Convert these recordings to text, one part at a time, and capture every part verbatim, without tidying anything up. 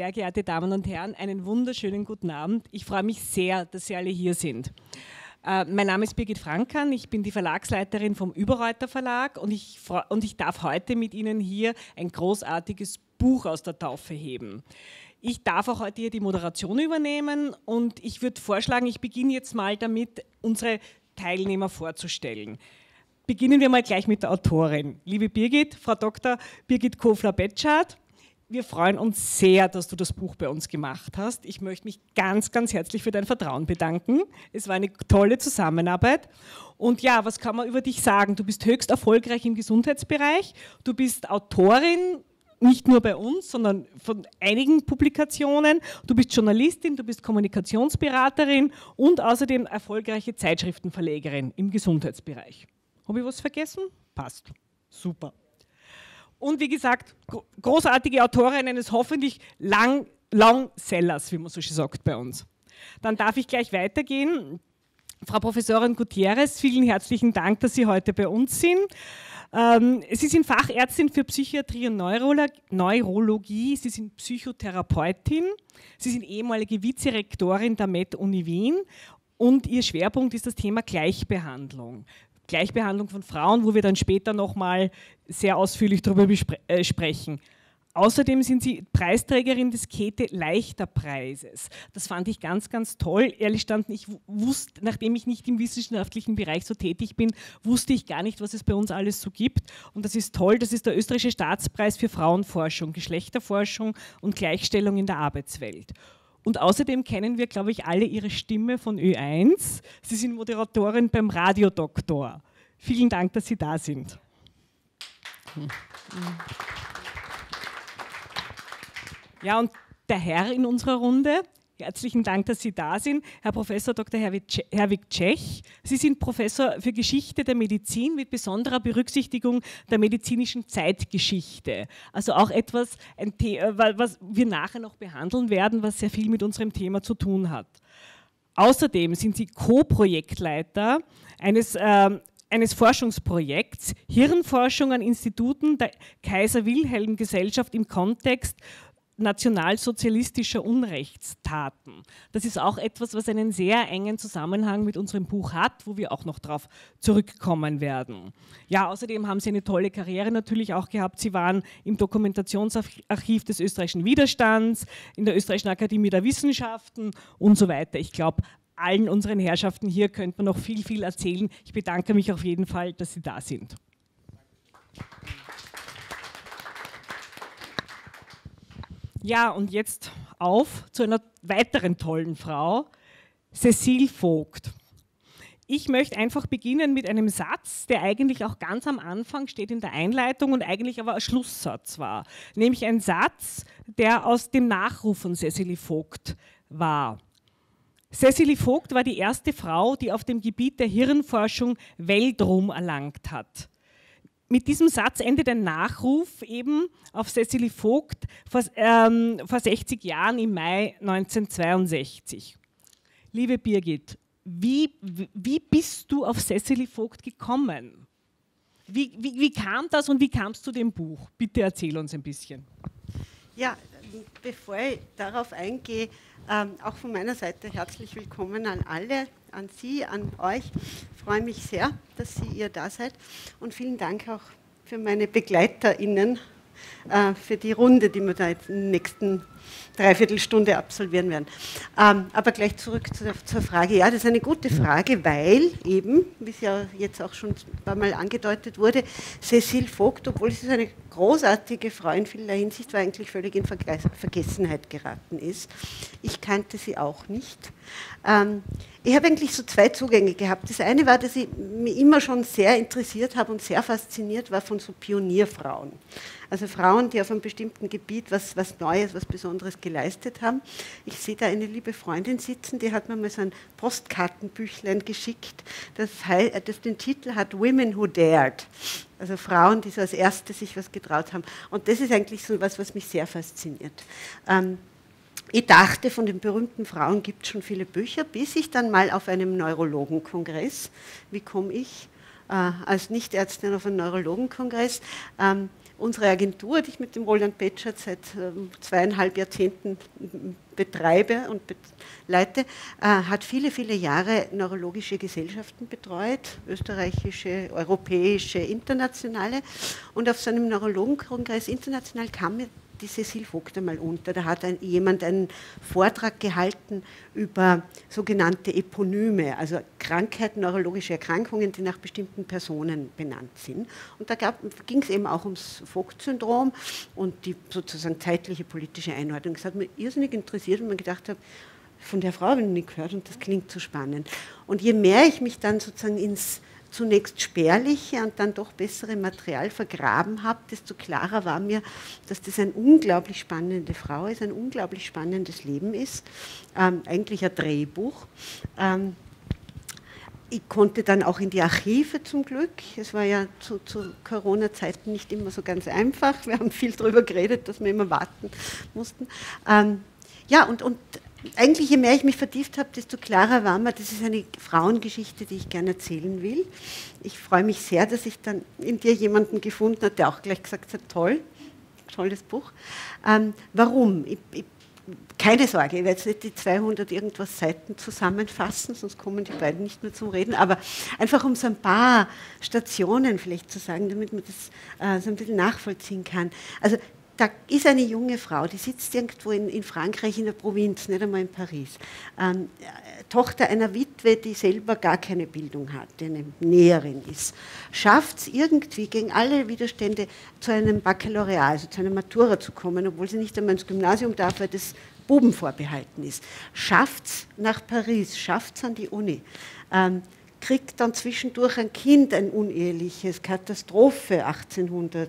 Sehr geehrte Damen und Herren, einen wunderschönen guten Abend. Ich freue mich sehr, dass Sie alle hier sind. Äh, mein Name ist Birgit Frankan, ich bin die Verlagsleiterin vom Überreuter Verlag und ich, und ich darf heute mit Ihnen hier ein großartiges Buch aus der Taufe heben. Ich darf auch heute hier die Moderation übernehmen und ich würde vorschlagen, ich beginne jetzt mal damit, unsere Teilnehmer vorzustellen. Beginnen wir mal gleich mit der Autorin. Liebe Birgit, Frau Doktor Birgit Kofler-Betschart, wir freuen uns sehr, dass du das Buch bei uns gemacht hast. Ich möchte mich ganz, ganz herzlich für dein Vertrauen bedanken. Es war eine tolle Zusammenarbeit. Und ja, was kann man über dich sagen? Du bist höchst erfolgreich im Gesundheitsbereich. Du bist Autorin, nicht nur bei uns, sondern von einigen Publikationen. Du bist Journalistin, du bist Kommunikationsberaterin und außerdem erfolgreiche Zeitschriftenverlegerin im Gesundheitsbereich. Habe ich was vergessen? Passt. Super. Und wie gesagt, großartige Autorin eines hoffentlich Lang Longsellers, wie man so schön sagt bei uns. Dann darf ich gleich weitergehen. Frau Professorin Gutierrez, vielen herzlichen Dank, dass Sie heute bei uns sind. Ähm, Sie sind Fachärztin für Psychiatrie und Neurolog Neurologie, Sie sind Psychotherapeutin, Sie sind ehemalige Vizerektorin der Med-Uni Wien und Ihr Schwerpunkt ist das Thema Gleichbehandlung. Gleichbehandlung von Frauen, wo wir dann später nochmal sehr ausführlich darüber äh, sprechen. Außerdem sind Sie Preisträgerin des Käthe Leichter Preises. Das fand ich ganz, ganz toll. Ehrlich gestanden, ich wusste, nachdem ich nicht im wissenschaftlichen Bereich so tätig bin, wusste ich gar nicht, was es bei uns alles so gibt. Und das ist toll. Das ist der österreichische Staatspreis für Frauenforschung, Geschlechterforschung und Gleichstellung in der Arbeitswelt. Und außerdem kennen wir, glaube ich, alle Ihre Stimme von Ö eins. Sie sind Moderatorin beim Radiodoktor. Vielen Dank, dass Sie da sind. Ja, und der Herr in unserer Runde, herzlichen Dank, dass Sie da sind, Herr Professor Doktor Herwig Tschech. Sie sind Professor für Geschichte der Medizin mit besonderer Berücksichtigung der medizinischen Zeitgeschichte. Also auch etwas, ein Thema, was wir nachher noch behandeln werden, was sehr viel mit unserem Thema zu tun hat. Außerdem sind Sie Co-Projektleiter eines, äh, eines Forschungsprojekts Hirnforschung an Instituten der Kaiser-Wilhelm-Gesellschaft im Kontext nationalsozialistischer Unrechtstaten. Das ist auch etwas, was einen sehr engen Zusammenhang mit unserem Buch hat, wo wir auch noch darauf zurückkommen werden. Ja, außerdem haben Sie eine tolle Karriere natürlich auch gehabt. Sie waren im Dokumentationsarchiv des österreichischen Widerstands, in der Österreichischen Akademie der Wissenschaften und so weiter. Ich glaube, allen unseren Herrschaften hier könnte man noch viel, viel erzählen. Ich bedanke mich auf jeden Fall, dass Sie da sind. Ja, und jetzt auf zu einer weiteren tollen Frau, Cecile Vogt. Ich möchte einfach beginnen mit einem Satz, der eigentlich auch ganz am Anfang steht in der Einleitung und eigentlich aber ein Schlusssatz war. Nämlich ein Satz, der aus dem Nachruf von Cecile Vogt war. Cecile Vogt war die erste Frau, die auf dem Gebiet der Hirnforschung Weltruhm erlangt hat. Mit diesem Satz endet ein Nachruf eben auf Cecile Vogt vor, ähm, vor sechzig Jahren im Mai neunzehnhundertzweiundsechzig. Liebe Birgit, wie, wie bist du auf Cecile Vogt gekommen? Wie, wie, wie kam das und wie kamst du zu dem Buch? Bitte erzähl uns ein bisschen. Ja, bevor ich darauf eingehe, ähm, auch von meiner Seite herzlich willkommen an alle, an Sie, an euch. Ich freue mich sehr, dass Sie ihr da seid und vielen Dank auch für meine BegleiterInnen, äh, für die Runde, die wir da jetzt in der nächsten Dreiviertelstunde absolvieren werden. Ähm, aber gleich zurück zu der, zur Frage. Ja, das ist eine gute Frage, weil eben, wie es ja jetzt auch schon ein paar Mal angedeutet wurde, Cecile Vogt, obwohl sie so eine großartige Frau in vieler Hinsicht war, eigentlich völlig in Vergessenheit geraten ist. Ich kannte sie auch nicht. Ähm, ich habe eigentlich so zwei Zugänge gehabt. Das eine war, dass ich mich immer schon sehr interessiert habe und sehr fasziniert war von so Pionierfrauen. Also Frauen, die auf einem bestimmten Gebiet was, was Neues, was Besonderes geleistet haben. Ich sehe da eine liebe Freundin sitzen, die hat mir mal so ein Postkartenbüchlein geschickt, das, das den Titel hat Women Who Dared. Also Frauen, die so als Erste sich was getraut haben. Und das ist eigentlich so was, was mich sehr fasziniert. Ähm, Ich dachte, von den berühmten Frauen gibt es schon viele Bücher, bis ich dann mal auf einem Neurologenkongress, wie komme ich äh, als Nichtärztin auf einen Neurologenkongress, ähm, unsere Agentur, die ich mit dem Roland Petschert seit ähm, zweieinhalb Jahrzehnten betreibe und leite, äh, hat viele, viele Jahre neurologische Gesellschaften betreut, österreichische, europäische, internationale. Und auf so einem Neurologenkongress international kam mir die Cecile Vogt einmal unter. Da hat ein, jemand einen Vortrag gehalten über sogenannte Eponyme, also Krankheiten, neurologische Erkrankungen, die nach bestimmten Personen benannt sind. Und da ging es eben auch ums Vogt-Syndrom und die sozusagen zeitliche politische Einordnung. Das hat mich irrsinnig interessiert und man gedacht habe, von der Frau habe ich noch nie gehört und das klingt so spannend. Und je mehr ich mich dann sozusagen ins zunächst spärliche und dann doch bessere Material vergraben habe, desto klarer war mir, dass das eine unglaublich spannende Frau ist, ein unglaublich spannendes Leben ist, ähm, eigentlich ein Drehbuch. Ähm, ich konnte dann auch in die Archive zum Glück, es war ja zu, zu Corona-Zeiten nicht immer so ganz einfach, wir haben viel darüber geredet, dass wir immer warten mussten. Ähm, ja, und, und eigentlich, je mehr ich mich vertieft habe, desto klarer war mir, das ist eine Frauengeschichte, die ich gerne erzählen will. Ich freue mich sehr, dass ich dann in dir jemanden gefunden habe, der auch gleich gesagt hat, toll, tolles Buch. Ähm, warum? Ich, ich, keine Sorge, ich werde jetzt nicht die zweihundert irgendwas Seiten zusammenfassen, sonst kommen die beiden nicht mehr zum Reden, aber einfach um so ein paar Stationen vielleicht zu sagen, damit man das äh, so ein bisschen nachvollziehen kann. Also da ist eine junge Frau, die sitzt irgendwo in, in Frankreich in der Provinz, nicht einmal in Paris. Ähm, Tochter einer Witwe, die selber gar keine Bildung hat, die eine Näherin ist. Schafft es irgendwie gegen alle Widerstände zu einem Baccalaureat, also zu einer Matura zu kommen, obwohl sie nicht einmal ins Gymnasium darf, weil das Buben vorbehalten ist. Schafft es nach Paris, schafft es an die Uni. Ähm, kriegt dann zwischendurch ein Kind, ein uneheliches, Katastrophe achtzehnhundert.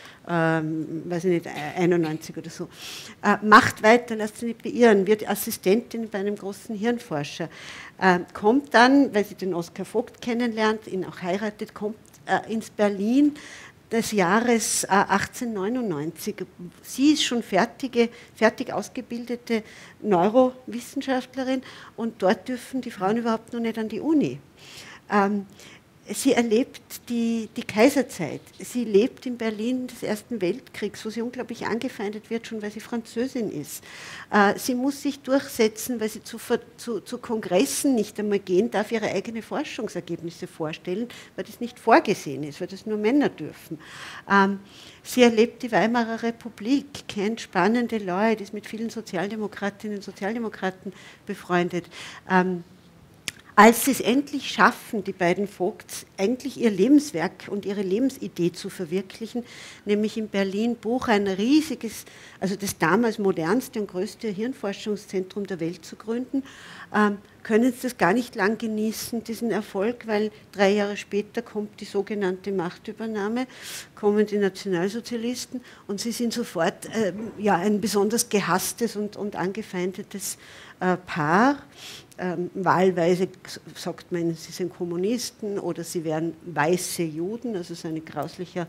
Ähm, weiß ich nicht, einundneunzig oder so, äh, macht weiter, lasst sich nicht beirren, wird Assistentin bei einem großen Hirnforscher, äh, kommt dann, weil sie den Oskar Vogt kennenlernt, ihn auch heiratet, kommt äh, ins Berlin des Jahres äh, achtzehnhundertneunundneunzig. Sie ist schon fertige, fertig ausgebildete Neurowissenschaftlerin und dort dürfen die Frauen überhaupt noch nicht an die Uni. Ähm, Sie erlebt die, die Kaiserzeit. Sie lebt in Berlin des Ersten Weltkriegs, wo sie unglaublich angefeindet wird, schon weil sie Französin ist. Äh, sie muss sich durchsetzen, weil sie zu, zu, zu Kongressen nicht einmal gehen darf, ihre eigenen Forschungsergebnisse vorstellen, weil das nicht vorgesehen ist, weil das nur Männer dürfen. Ähm, sie erlebt die Weimarer Republik, kennt spannende Leute, ist mit vielen Sozialdemokratinnen und Sozialdemokraten befreundet. Ähm, Als sie es endlich schaffen, die beiden Vogts, eigentlich ihr Lebenswerk und ihre Lebensidee zu verwirklichen, nämlich in Berlin Buch ein riesiges, also das damals modernste und größte Hirnforschungszentrum der Welt zu gründen, ähm, können sie das gar nicht lang genießen, diesen Erfolg, weil drei Jahre später kommt die sogenannte Machtübernahme, kommen die Nationalsozialisten und sie sind sofort äh, ja, ein besonders gehasstes und, und angefeindetes äh, Paar. Ähm, wahlweise sagt man, sie sind Kommunisten oder sie wären weiße Juden, also so ein grauslicher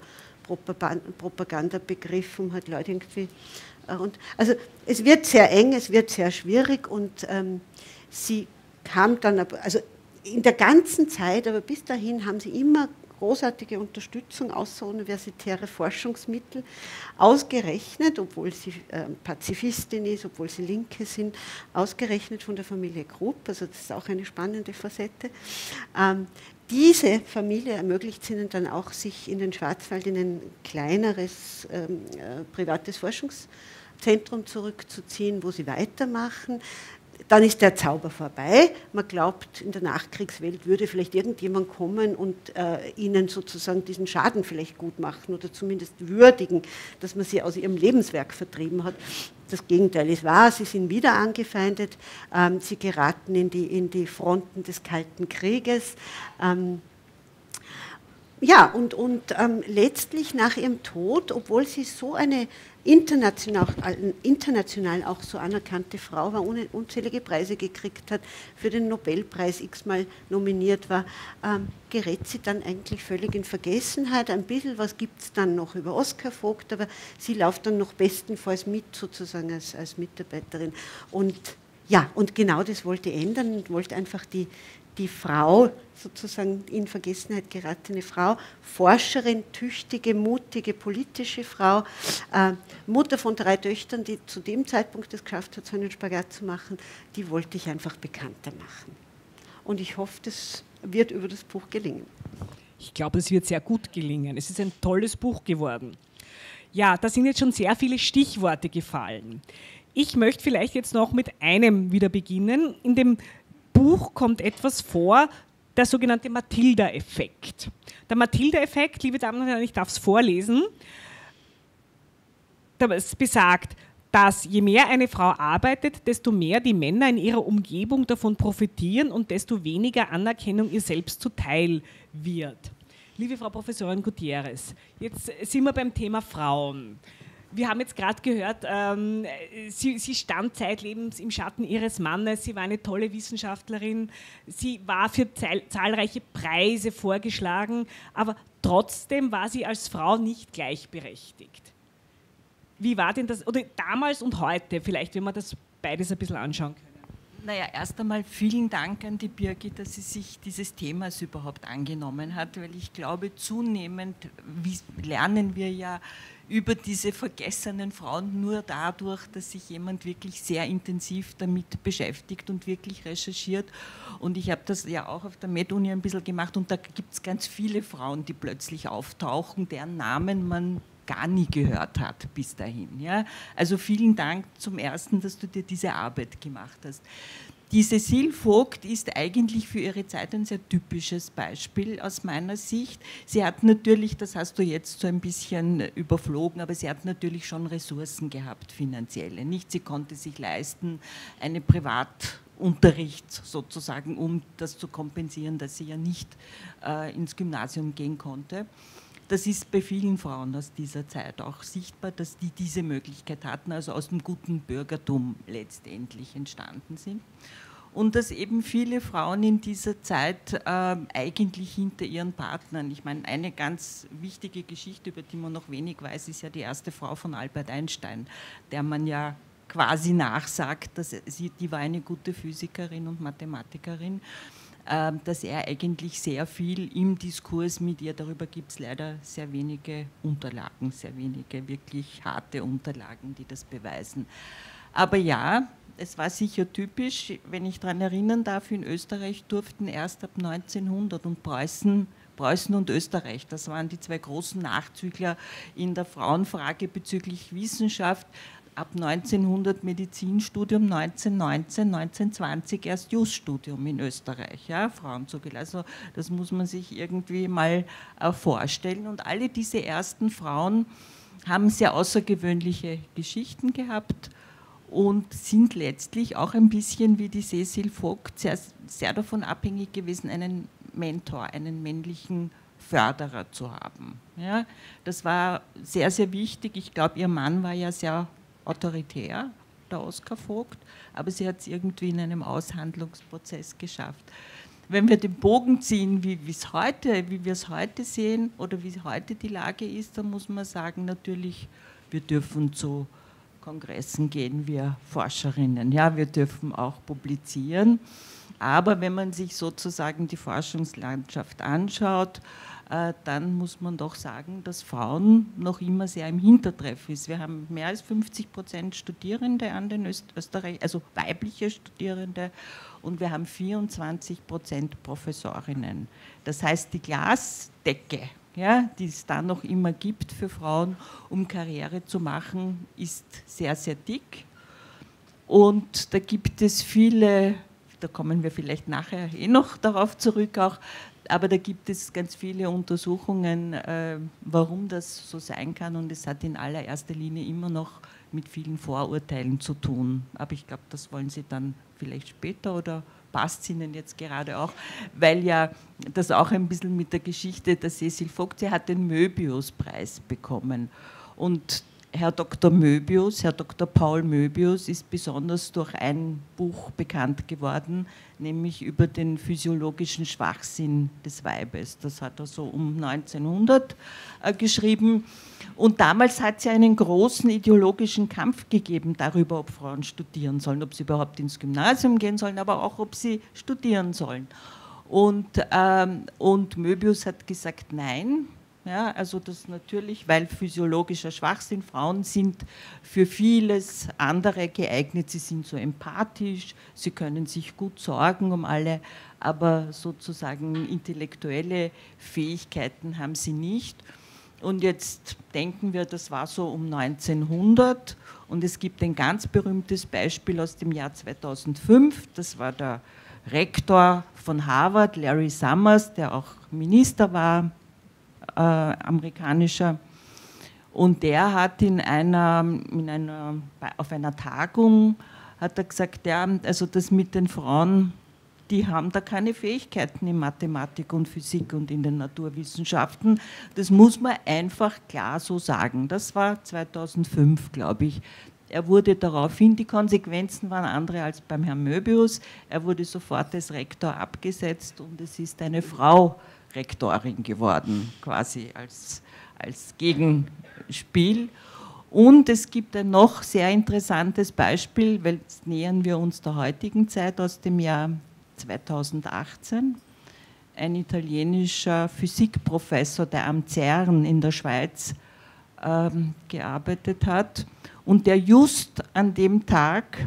Propagandabegriff, um halt Leute irgendwie. Äh, und, also es wird sehr eng, es wird sehr schwierig und ähm, sie kam dann, also in der ganzen Zeit, aber bis dahin haben sie immer großartige Unterstützung außeruniversitäre Forschungsmittel, ausgerechnet, obwohl sie äh, Pazifistin ist, obwohl sie Linke sind, ausgerechnet von der Familie Krupp, also das ist auch eine spannende Facette. Ähm, diese Familie ermöglicht es ihnen dann auch, sich in den Schwarzwald in ein kleineres ähm, äh, privates Forschungszentrum zurückzuziehen, wo sie weitermachen. Dann ist der Zauber vorbei. Man glaubt, in der Nachkriegswelt würde vielleicht irgendjemand kommen und äh, ihnen sozusagen diesen Schaden vielleicht gut machen oder zumindest würdigen, dass man sie aus ihrem Lebenswerk vertrieben hat. Das Gegenteil ist wahr, sie sind wieder angefeindet, ähm, sie geraten in die, in die Fronten des Kalten Krieges. Ähm, ja, und, und ähm, letztlich nach ihrem Tod, obwohl sie so eine international, international auch so anerkannte Frau war, unzählige Preise gekriegt hat, für den Nobelpreis x-mal nominiert war, ähm, gerät sie dann eigentlich völlig in Vergessenheit. Ein bisschen was gibt es dann noch über Oskar Vogt, aber sie läuft dann noch bestenfalls mit, sozusagen als, als Mitarbeiterin. Und ja, und genau das wollte ändern und wollte einfach die, die Frau, sozusagen in Vergessenheit geratene Frau, Forscherin, tüchtige, mutige, politische Frau, äh, Mutter von drei Töchtern, die zu dem Zeitpunkt es geschafft hat, so einen Spagat zu machen, die wollte ich einfach bekannter machen. Und ich hoffe, das wird über das Buch gelingen. Ich glaube, es wird sehr gut gelingen. Es ist ein tolles Buch geworden. Ja, da sind jetzt schon sehr viele Stichworte gefallen. Ich möchte vielleicht jetzt noch mit einem wieder beginnen. In dem Buch kommt etwas vor, der sogenannte Matilda-Effekt. Der Matilda-Effekt, liebe Damen und Herren, ich darf es vorlesen, das besagt, dass je mehr eine Frau arbeitet, desto mehr die Männer in ihrer Umgebung davon profitieren und desto weniger Anerkennung ihr selbst zuteil wird. Liebe Frau Professorin Gutierrez, jetzt sind wir beim Thema Frauen. Wir haben jetzt gerade gehört, ähm, sie, sie stand zeitlebens im Schatten ihres Mannes, sie war eine tolle Wissenschaftlerin, sie war für zahl zahlreiche Preise vorgeschlagen, aber trotzdem war sie als Frau nicht gleichberechtigt. Wie war denn das, oder damals und heute, vielleicht, wenn wir das beides ein bisschen anschauen können? Naja, erst einmal vielen Dank an die Birgit, dass sie sich dieses Themas überhaupt angenommen hat, weil ich glaube, zunehmend lernen wir ja über diese vergessenen Frauen nur dadurch, dass sich jemand wirklich sehr intensiv damit beschäftigt und wirklich recherchiert. Und ich habe das ja auch auf der Med-Uni ein bisschen gemacht und da gibt es ganz viele Frauen, die plötzlich auftauchen, deren Namen man gar nie gehört hat bis dahin. Ja? Also vielen Dank zum Ersten, dass du dir diese Arbeit gemacht hast. Die Cécile Vogt ist eigentlich für ihre Zeit ein sehr typisches Beispiel aus meiner Sicht. Sie hat natürlich, das hast du jetzt so ein bisschen überflogen, aber sie hat natürlich schon Ressourcen gehabt, finanzielle. Nicht, sie konnte sich leisten, eine Privatunterricht sozusagen, um das zu kompensieren, dass sie ja nicht äh, ins Gymnasium gehen konnte. Das ist bei vielen Frauen aus dieser Zeit auch sichtbar, dass die diese Möglichkeit hatten, also aus dem guten Bürgertum letztendlich entstanden sind. Und dass eben viele Frauen in dieser Zeit äh, eigentlich hinter ihren Partnern, ich meine, eine ganz wichtige Geschichte, über die man noch wenig weiß, ist ja die erste Frau von Albert Einstein, der man ja quasi nachsagt, dass sie, die war eine gute Physikerin und Mathematikerin, dass er eigentlich sehr viel im Diskurs mit ihr, darüber gibt es leider sehr wenige Unterlagen, sehr wenige wirklich harte Unterlagen, die das beweisen. Aber ja, es war sicher typisch, wenn ich daran erinnern darf, in Österreich durften erst ab neunzehnhundert und Preußen, Preußen und Österreich, das waren die zwei großen Nachzügler in der Frauenfrage bezüglich Wissenschaft, ab neunzehnhundert Medizinstudium, neunzehnhundertneunzehn, neunzehnhundertzwanzig erst Jus-Studium in Österreich, ja, Frauen zugelassen. Also das muss man sich irgendwie mal äh, vorstellen. Und alle diese ersten Frauen haben sehr außergewöhnliche Geschichten gehabt und sind letztlich auch ein bisschen wie die Cécile Vogt sehr, sehr davon abhängig gewesen, einen Mentor, einen männlichen Förderer zu haben. Ja, das war sehr, sehr wichtig. Ich glaube, ihr Mann war ja sehr autoritär, der Oskar Vogt, aber sie hat es irgendwie in einem Aushandlungsprozess geschafft. Wenn wir den Bogen ziehen, wie, wie's heute, wie wir es heute sehen oder wie heute die Lage ist, dann muss man sagen, natürlich, wir dürfen zu Kongressen gehen, wir Forscherinnen, ja, wir dürfen auch publizieren, aber wenn man sich sozusagen die Forschungslandschaft anschaut, dann muss man doch sagen, dass Frauen noch immer sehr im Hintertreff ist. Wir haben mehr als fünfzig Prozent Studierende an den Österreich, also weibliche Studierende, und wir haben vierundzwanzig Prozent Professorinnen. Das heißt, die Glasdecke, ja, die es da noch immer gibt für Frauen, um Karriere zu machen, ist sehr, sehr dick. Und da gibt es viele, da kommen wir vielleicht nachher eh noch darauf zurück auch, aber da gibt es ganz viele Untersuchungen, äh, warum das so sein kann, und es hat in allererster Linie immer noch mit vielen Vorurteilen zu tun. Aber ich glaube, das wollen Sie dann vielleicht später, oder passt es Ihnen jetzt gerade auch, weil ja das auch ein bisschen mit der Geschichte der Cécile Vogt, sie hat den Möbius-Preis bekommen, und Herr Doktor Möbius, Herr Doktor Paul Möbius ist besonders durch ein Buch bekannt geworden, nämlich über den physiologischen Schwachsinn des Weibes. Das hat er so um neunzehnhundert äh, geschrieben. Und damals hat es ja einen großen ideologischen Kampf gegeben darüber, ob Frauen studieren sollen, ob sie überhaupt ins Gymnasium gehen sollen, aber auch, ob sie studieren sollen. Und, ähm, und Möbius hat gesagt, nein. Ja, also das natürlich, weil physiologischer Schwachsinn, Frauen sind für vieles andere geeignet, sie sind so empathisch, sie können sich gut sorgen um alle, aber sozusagen intellektuelle Fähigkeiten haben sie nicht. Und jetzt denken wir, das war so um neunzehnhundert und es gibt ein ganz berühmtes Beispiel aus dem Jahr zweitausendfünf, das war der Rektor von Harvard, Larry Summers, der auch Minister war, Äh, amerikanischer, und der hat in einer, in einer, auf einer Tagung hat er gesagt, ja, also das mit den Frauen, die haben da keine Fähigkeiten in Mathematik und Physik und in den Naturwissenschaften, das muss man einfach klar so sagen. Das war zweitausendfünf, glaube ich. Er wurde daraufhin, die Konsequenzen waren andere als beim Herrn Möbius, er wurde sofort als Rektor abgesetzt und es ist eine Frau Rektorin geworden, quasi als, als Gegenspiel. Und es gibt ein noch sehr interessantes Beispiel, weil jetzt nähern wir uns der heutigen Zeit, aus dem Jahr zweitausendachtzehn. Ein italienischer Physikprofessor, der am CERN in der Schweiz ähm, gearbeitet hat und der just an dem Tag,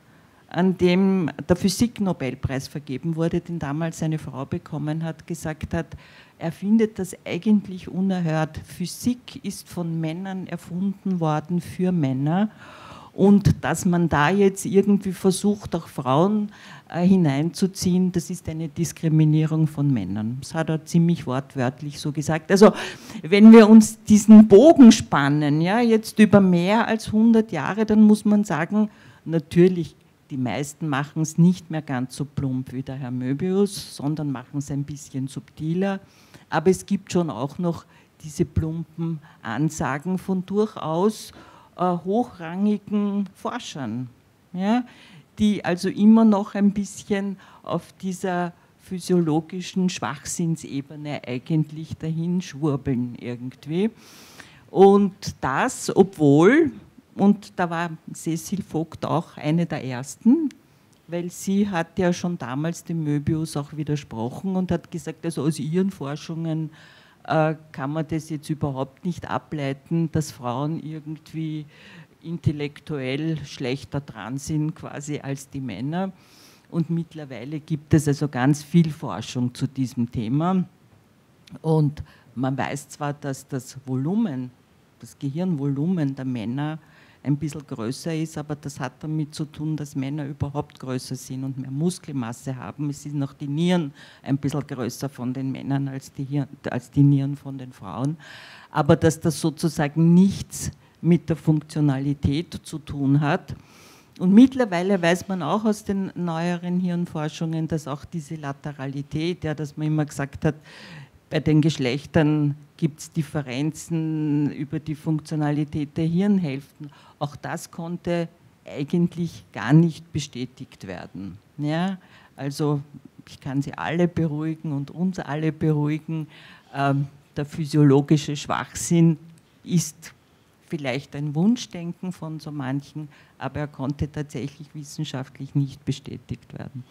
an dem der Physik-Nobelpreis vergeben wurde, den damals eine Frau bekommen hat, gesagt hat, er findet das eigentlich unerhört. Physik ist von Männern erfunden worden für Männer und dass man da jetzt irgendwie versucht, auch Frauen äh, hineinzuziehen, das ist eine Diskriminierung von Männern. Das hat er ziemlich wortwörtlich so gesagt. Also wenn wir uns diesen Bogen spannen, ja, jetzt über mehr als hundert Jahre, dann muss man sagen, natürlich, die meisten machen es nicht mehr ganz so plump wie der Herr Möbius, sondern machen es ein bisschen subtiler. Aber es gibt schon auch noch diese plumpen Ansagen von durchaus äh, hochrangigen Forschern, ja, die also immer noch ein bisschen auf dieser physiologischen Schwachsinnsebene eigentlich dahin schwurbeln irgendwie. Und das, obwohl... Und da war Cecil Vogt auch eine der ersten, weil sie hat ja schon damals dem Möbius auch widersprochen und hat gesagt, also aus ihren Forschungen äh, kann man das jetzt überhaupt nicht ableiten, dass Frauen irgendwie intellektuell schlechter dran sind quasi als die Männer. Und mittlerweile gibt es also ganz viel Forschung zu diesem Thema. Und man weiß zwar, dass das Volumen, das Gehirnvolumen der Männer ein bisschen größer ist, aber das hat damit zu tun, dass Männer überhaupt größer sind und mehr Muskelmasse haben. Es sind auch die Nieren ein bisschen größer von den Männern als die, Hirn, als die Nieren von den Frauen. Aber dass das sozusagen nichts mit der Funktionalität zu tun hat. Und mittlerweile weiß man auch aus den neueren Hirnforschungen, dass auch diese Lateralität, ja, dass man immer gesagt hat, bei den Geschlechtern gibt es Differenzen über die Funktionalität der Hirnhälften. Auch das konnte eigentlich gar nicht bestätigt werden. Ja, also ich kann Sie alle beruhigen und uns alle beruhigen. Ähm, der physiologische Schwachsinn ist vielleicht ein Wunschdenken von so manchen, aber er konnte tatsächlich wissenschaftlich nicht bestätigt werden.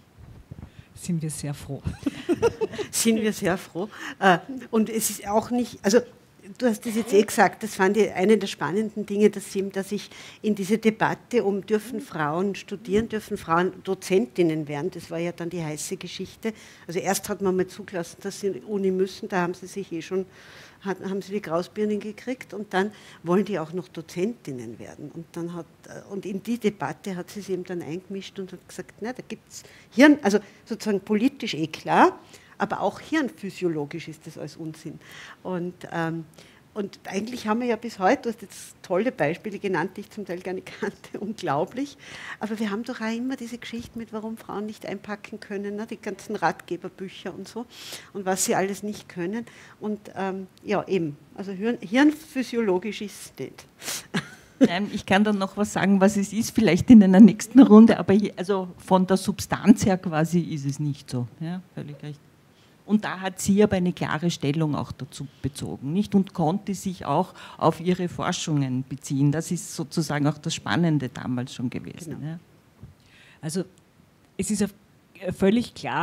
Sind wir sehr froh. Sind wir sehr froh. Und es ist auch nicht, also du hast das jetzt eh gesagt, das fand ich eine der spannenden Dinge, dass, eben, dass ich in diese Debatte um, dürfen Frauen studieren, dürfen Frauen Dozentinnen werden, das war ja dann die heiße Geschichte. Also erst hat man mal zugelassen, dass sie in die Uni müssen, da haben sie sich eh schon, haben sie die Grausbirnen gekriegt und dann wollen die auch noch Dozentinnen werden. Und, dann hat, und in die Debatte hat sie sich eben dann eingemischt und hat gesagt, na, da gibt es Hirn, also sozusagen politisch eh klar, aber auch hirnphysiologisch ist das alles Unsinn. Und, ähm, und eigentlich haben wir ja bis heute, du hast jetzt tolle Beispiele genannt, die ich zum Teil gar nicht kannte, unglaublich, aber wir haben doch auch immer diese Geschichte mit, warum Frauen nicht einpacken können, ne? Die ganzen Ratgeberbücher und so und was sie alles nicht können. Und ähm, ja, eben, also Hirn, hirnphysiologisch ist es nicht. Nein, ich kann dann noch was sagen, was es ist, vielleicht in einer nächsten Runde, aber hier, also von der Substanz her quasi ist es nicht so. Ja, völlig recht. Und da hat sie aber eine klare Stellung auch dazu bezogen, nicht? Und konnte sich auch auf ihre Forschungen beziehen. Das ist sozusagen auch das Spannende damals schon gewesen. Genau. Ja. Also es ist völlig klar,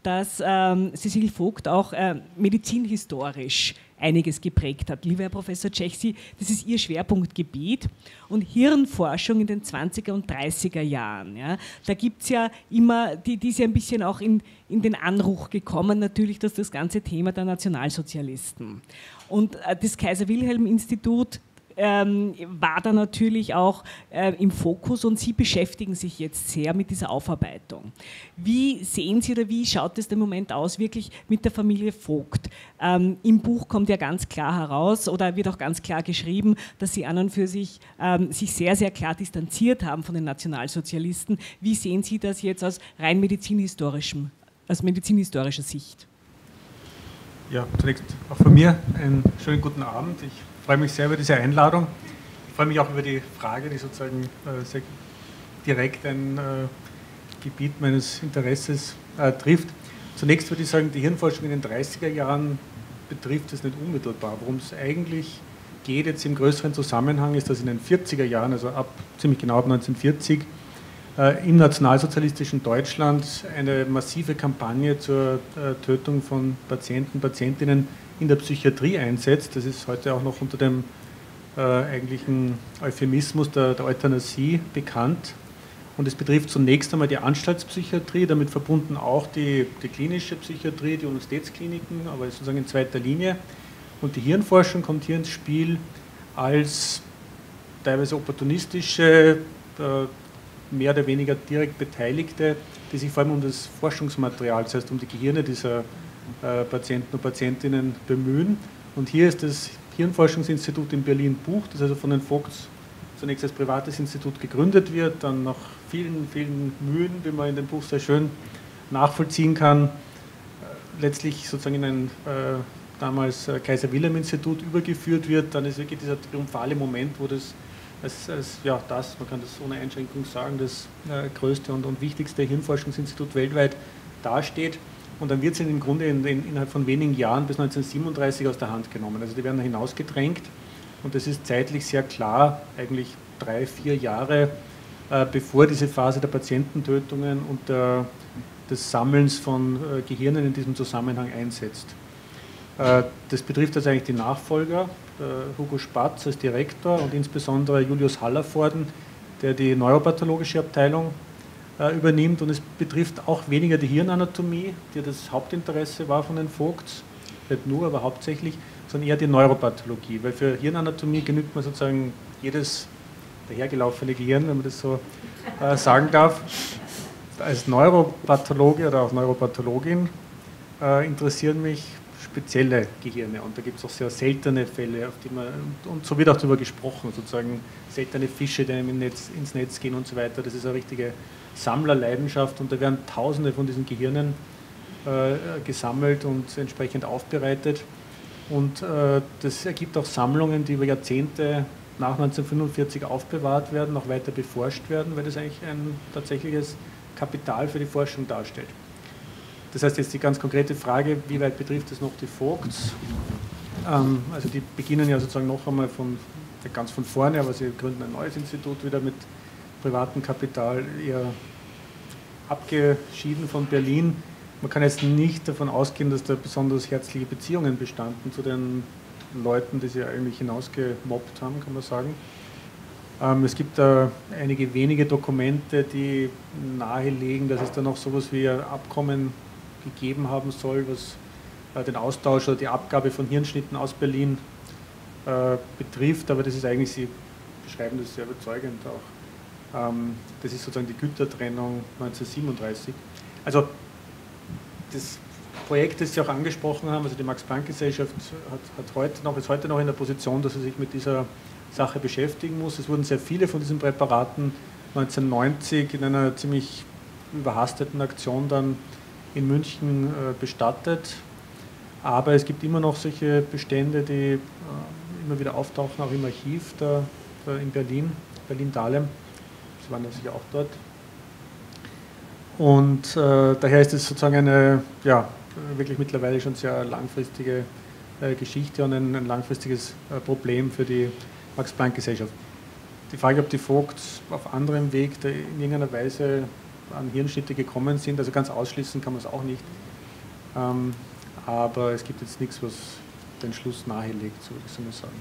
dass ähm, Cecile Vogt auch äh, medizinhistorisch einiges geprägt hat. Lieber Herr Professor Cechsy, das ist Ihr Schwerpunktgebiet und Hirnforschung in den zwanziger und dreißiger Jahren. Ja. Da gibt es ja immer, die, die ist ja ein bisschen auch in, in den Anruch gekommen, natürlich, dass das ganze Thema der Nationalsozialisten. Und äh, das Kaiser-Wilhelm-Institut Ähm, war da natürlich auch äh, im Fokus und Sie beschäftigen sich jetzt sehr mit dieser Aufarbeitung. Wie sehen Sie oder wie schaut es im Moment aus wirklich mit der Familie Vogt? Ähm, Im Buch kommt ja ganz klar heraus oder wird auch ganz klar geschrieben, dass Sie an und für sich ähm, sich sehr, sehr klar distanziert haben von den Nationalsozialisten. Wie sehen Sie das jetzt aus rein medizinhistorischem, aus medizinhistorischer Sicht? Ja, zunächst auch von mir einen schönen guten Abend. Ich Ich freue mich sehr über diese Einladung. Ich freue mich auch über die Frage, die sozusagen äh, sehr direkt ein äh, Gebiet meines Interesses äh, trifft. Zunächst würde ich sagen, die Hirnforschung in den dreißiger Jahren betrifft es nicht unmittelbar. Worum es eigentlich geht jetzt im größeren Zusammenhang ist, dass in den vierziger Jahren, also ab ziemlich genau ab neunzehnhundertvierzig, äh, im nationalsozialistischen Deutschland eine massive Kampagne zur äh, Tötung von Patienten, Patientinnen in der Psychiatrie einsetzt. Das ist heute auch noch unter dem äh, eigentlichen Euphemismus der, der Euthanasie bekannt. Und es betrifft zunächst einmal die Anstaltspsychiatrie, damit verbunden auch die, die klinische Psychiatrie, die Universitätskliniken, aber sozusagen in zweiter Linie. Und die Hirnforschung kommt hier ins Spiel als teilweise opportunistische, äh, mehr oder weniger direkt Beteiligte, die sich vor allem um das Forschungsmaterial, das heißt um die Gehirne dieser Patienten und Patientinnen bemühen. Und hier ist das Hirnforschungsinstitut in Berlin Buch, das also von den Vogts zunächst als privates Institut gegründet wird, dann nach vielen, vielen Mühen, wie man in dem Buch sehr schön nachvollziehen kann, letztlich sozusagen in ein äh, damals Kaiser-Wilhelm-Institut übergeführt wird. Dann ist wirklich dieser triumphale Moment, wo das als, als ja, das, man kann das ohne Einschränkung sagen, das äh, größte und, und wichtigste Hirnforschungsinstitut weltweit dasteht. Und dann wird es im Grunde in, in, innerhalb von wenigen Jahren bis neunzehnhundertsiebenunddreißig aus der Hand genommen. Also die werden hinausgedrängt und das ist zeitlich sehr klar, eigentlich drei, vier Jahre äh, bevor diese Phase der Patiententötungen und der, des Sammelns von äh, Gehirnen in diesem Zusammenhang einsetzt. Äh, das betrifft also eigentlich die Nachfolger, äh, Hugo Spatz als Direktor und insbesondere Julius Hallervorden, der die neuropathologische Abteilung übernimmt, und es betrifft auch weniger die Hirnanatomie, die das Hauptinteresse war von den Vogts, nicht nur, aber hauptsächlich, sondern eher die Neuropathologie, weil für Hirnanatomie genügt man sozusagen jedes dahergelaufene Gehirn, wenn man das so äh, sagen darf. Als Neuropathologe oder auch Neuropathologin äh, interessieren mich spezielle Gehirne und da gibt es auch sehr seltene Fälle, auf die man, und so wird auch darüber gesprochen, sozusagen seltene Fische, die im Netz, ins Netz gehen und so weiter, das ist eine richtige Sammlerleidenschaft und da werden Tausende von diesen Gehirnen äh, gesammelt und entsprechend aufbereitet und äh, das ergibt auch Sammlungen, die über Jahrzehnte nach neunzehnhundertfünfundvierzig aufbewahrt werden, noch weiter beforscht werden, weil das eigentlich ein tatsächliches Kapital für die Forschung darstellt. Das heißt jetzt die ganz konkrete Frage, wie weit betrifft es noch die Vogts? Ähm, also die beginnen ja sozusagen noch einmal von, ganz von vorne, aber sie gründen ein neues Institut wieder mit privatem Kapital, eher abgeschieden von Berlin. Man kann jetzt nicht davon ausgehen, dass da besonders herzliche Beziehungen bestanden zu den Leuten, die sie eigentlich hinausgemobbt haben, kann man sagen. Ähm, es gibt da einige wenige Dokumente, die nahelegen, dass es da noch sowas wie ein Abkommen gegeben haben soll, was äh, den Austausch oder die Abgabe von Hirnschnitten aus Berlin äh, betrifft, aber das ist eigentlich, Sie beschreiben das sehr überzeugend auch. Ähm, das ist sozusagen die Gütertrennung neunzehnhundertsiebenunddreißig. Also das Projekt, das Sie auch angesprochen haben, also die Max-Planck-Gesellschaft hat, hat heute noch, ist heute noch in der Position, dass sie sich mit dieser Sache beschäftigen muss. Es wurden sehr viele von diesen Präparaten neunzehnhundertneunzig in einer ziemlich überhasteten Aktion dann in München äh, bestattet. Aber es gibt immer noch solche Bestände, die äh, immer wieder auftauchen, auch im Archiv da, da in Berlin, Berlin-Dahlem. Sie waren ja sicher auch dort. Und äh, daher ist es sozusagen eine, ja, wirklich mittlerweile schon sehr langfristige äh, Geschichte und ein, ein langfristiges äh, Problem für die Max-Planck-Gesellschaft. Die Frage, ob die Vogts auf anderem Weg da in irgendeiner Weise an Hirnschnitte gekommen sind. Also ganz ausschließen kann man es auch nicht. Ähm, aber es gibt jetzt nichts, was den Schluss nahelegt, so würde ich so mal sagen.